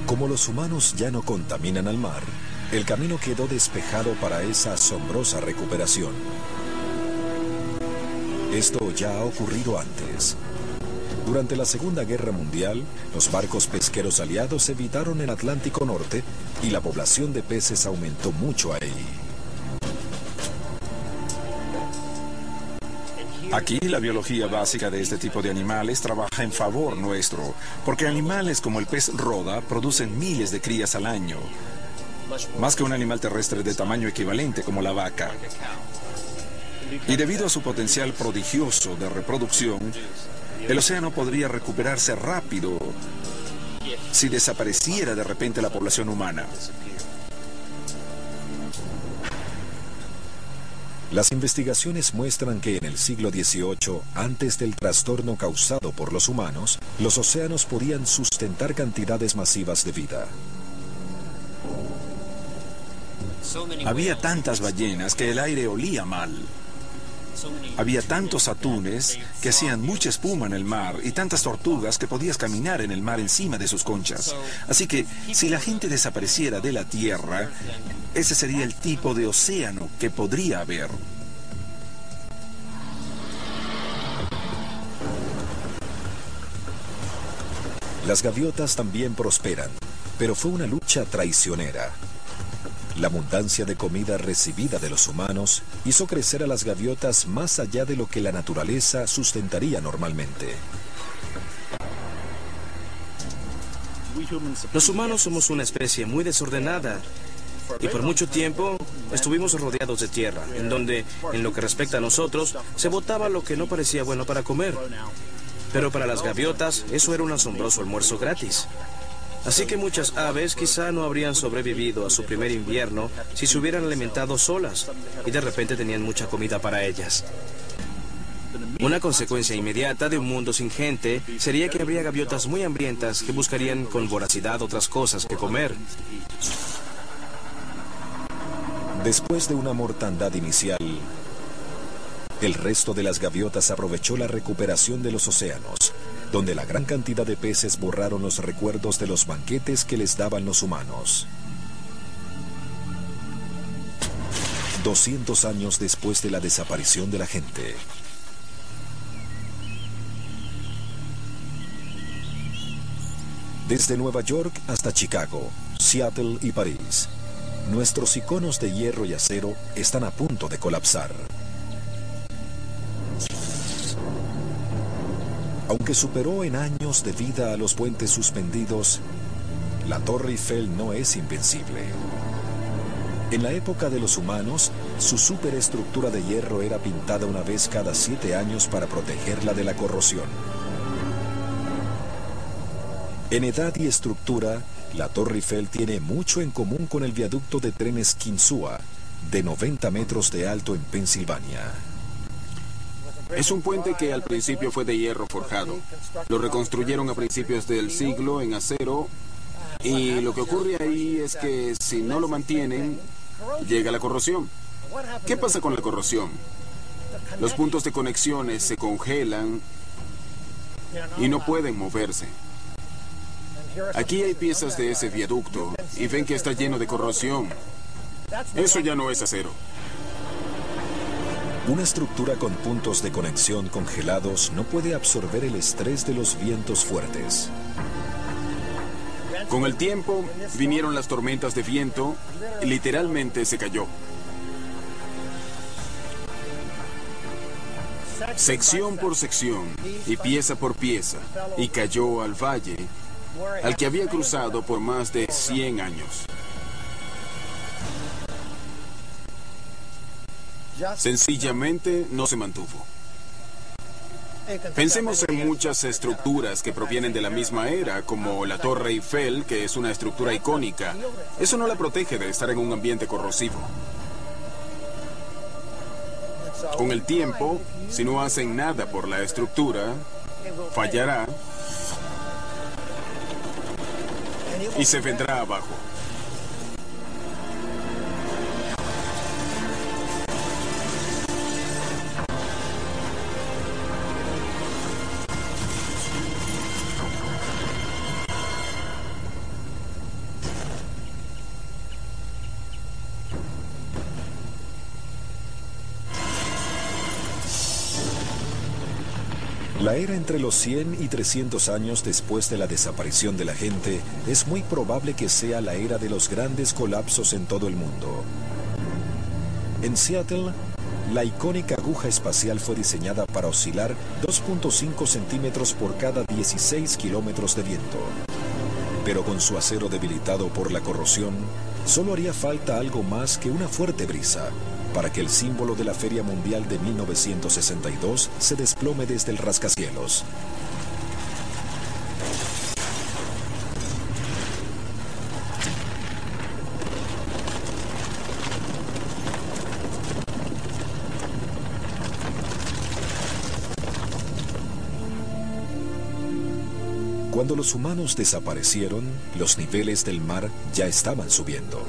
Como los humanos ya no contaminan al mar, el camino quedó despejado para esa asombrosa recuperación. Esto ya ha ocurrido antes. Durante la Segunda Guerra Mundial, los barcos pesqueros aliados evitaron el Atlántico Norte y la población de peces aumentó mucho ahí. Aquí la biología básica de este tipo de animales trabaja en favor nuestro, porque animales como el pez roda producen miles de crías al año, más que un animal terrestre de tamaño equivalente como la vaca. Y debido a su potencial prodigioso de reproducción, el océano podría recuperarse rápido si desapareciera de repente la población humana. Las investigaciones muestran que en el siglo XVIII, antes del trastorno causado por los humanos, los océanos podían sustentar cantidades masivas de vida. Había tantas ballenas que el aire olía mal. Había tantos atunes que hacían mucha espuma en el mar y tantas tortugas que podías caminar en el mar encima de sus conchas. Así que si la gente desapareciera de la Tierra, ese sería el tipo de océano que podría haber. Las gaviotas también prosperan, pero fue una lucha traicionera. La abundancia de comida recibida de los humanos hizo crecer a las gaviotas más allá de lo que la naturaleza sustentaría normalmente. Los humanos somos una especie muy desordenada y por mucho tiempo estuvimos rodeados de tierra, en donde, en lo que respecta a nosotros, se botaba lo que no parecía bueno para comer. Pero para las gaviotas eso era un asombroso almuerzo gratis. Así que muchas aves quizá no habrían sobrevivido a su primer invierno si se hubieran alimentado solas y de repente tenían mucha comida para ellas. Una consecuencia inmediata de un mundo sin gente sería que habría gaviotas muy hambrientas que buscarían con voracidad otras cosas que comer. Después de una mortandad inicial, el resto de las gaviotas aprovechó la recuperación de los océanos, donde la gran cantidad de peces borraron los recuerdos de los banquetes que les daban los humanos. 200 años después de la desaparición de la gente. Desde Nueva York hasta Chicago, Seattle y París, nuestros iconos de hierro y acero están a punto de colapsar. Aunque superó en años de vida a los puentes suspendidos, la Torre Eiffel no es invencible. En la época de los humanos, su superestructura de hierro era pintada una vez cada 7 años para protegerla de la corrosión. En edad y estructura, la Torre Eiffel tiene mucho en común con el viaducto de trenes Kinsua, de 90 metros de alto en Pensilvania. Es un puente que al principio fue de hierro forjado. Lo reconstruyeron a principios del siglo en acero y lo que ocurre ahí es que si no lo mantienen, llega la corrosión. ¿Qué pasa con la corrosión? Los puntos de conexiones se congelan y no pueden moverse. Aquí hay piezas de ese viaducto y ven que está lleno de corrosión. Eso ya no es acero. Una estructura con puntos de conexión congelados no puede absorber el estrés de los vientos fuertes. Con el tiempo, vinieron las tormentas de viento y literalmente se cayó. Sección por sección y pieza por pieza, y cayó al valle, al que había cruzado por más de 100 años. Sencillamente no se mantuvo. Pensemos en muchas estructuras que provienen de la misma era, como la Torre Eiffel, que es una estructura icónica. Eso no la protege de estar en un ambiente corrosivo. Con el tiempo, si no hacen nada por la estructura, fallará y se vendrá abajo. La era entre los 100 y 300 años después de la desaparición de la gente es muy probable que sea la era de los grandes colapsos en todo el mundo. En Seattle, la icónica aguja espacial fue diseñada para oscilar 2.5 centímetros por cada 16 kilómetros de viento. Pero con su acero debilitado por la corrosión, solo haría falta algo más que una fuerte brisa para que el símbolo de la Feria Mundial de 1962 se desplome desde el rascacielos. Cuando los humanos desaparecieron, los niveles del mar ya estaban subiendo.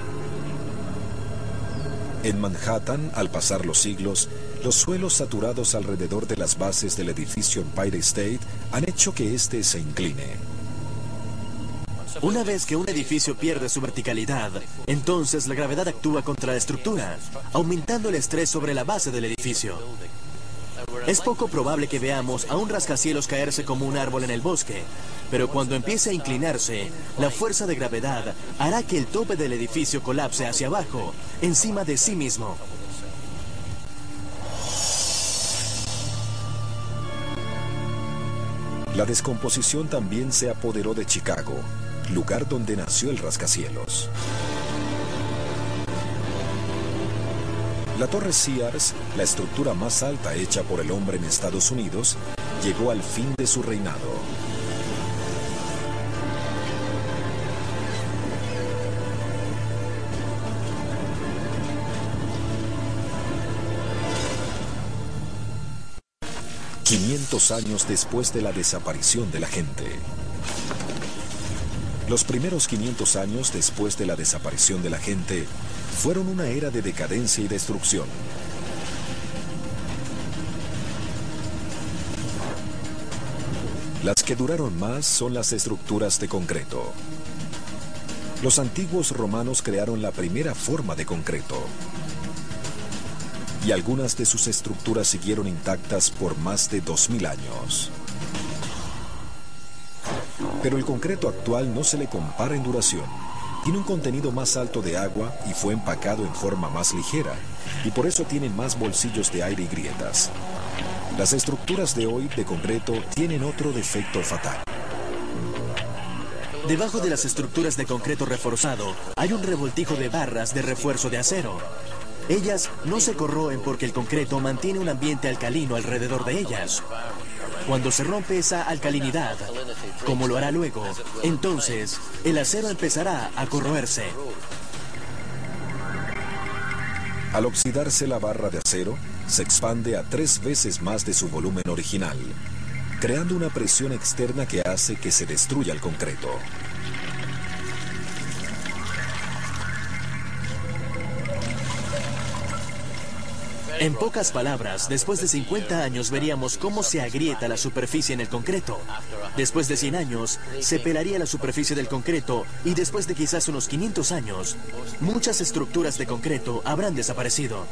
En Manhattan, al pasar los siglos, los suelos saturados alrededor de las bases del edificio Empire State han hecho que éste se incline. Una vez que un edificio pierde su verticalidad, entonces la gravedad actúa contra la estructura, aumentando el estrés sobre la base del edificio. Es poco probable que veamos a un rascacielos caerse como un árbol en el bosque, pero cuando empiece a inclinarse, la fuerza de gravedad hará que el tope del edificio colapse hacia abajo, encima de sí mismo. La descomposición también se apoderó de Chicago, lugar donde nació el rascacielos. La Torre Sears, la estructura más alta hecha por el hombre en Estados Unidos, llegó al fin de su reinado. ...500 años después de la desaparición de la gente. Los primeros 500 años después de la desaparición de la gente fueron una era de decadencia y destrucción. Las que duraron más son las estructuras de concreto. Los antiguos romanos crearon la primera forma de concreto. Y algunas de sus estructuras siguieron intactas por más de 2000 años. Pero el concreto actual no se le compara en duración. Tiene un contenido más alto de agua y fue empacado en forma más ligera, y por eso tiene más bolsillos de aire y grietas. Las estructuras de hoy de concreto tienen otro defecto fatal. Debajo de las estructuras de concreto reforzado hay un revoltijo de barras de refuerzo de acero. Ellas no se corroen porque el concreto mantiene un ambiente alcalino alrededor de ellas. Cuando se rompe esa alcalinidad, como lo hará luego, entonces el acero empezará a corroerse. Al oxidarse la barra de acero, se expande a 3 veces más de su volumen original, creando una presión externa que hace que se destruya el concreto. En pocas palabras, después de 50 años veríamos cómo se agrieta la superficie en el concreto. Después de 100 años, se pelaría la superficie del concreto y después de quizás unos 500 años, muchas estructuras de concreto habrán desaparecido.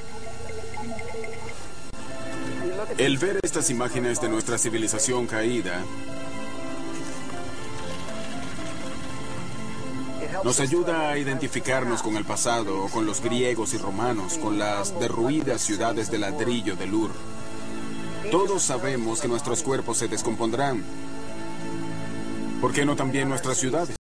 El ver estas imágenes de nuestra civilización caída nos ayuda a identificarnos con el pasado, con los griegos y romanos, con las derruidas ciudades de ladrillo de Ur. Todos sabemos que nuestros cuerpos se descompondrán. ¿Por qué no también nuestras ciudades?